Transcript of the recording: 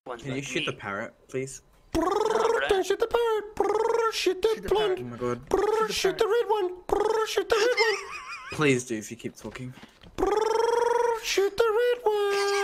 Can you shoot the parrot, please? Don't shoot the parrot. Shoot the blonde. Oh my god. Shoot the red one. Shoot the red one. Please do if you keep talking. Shoot the red one.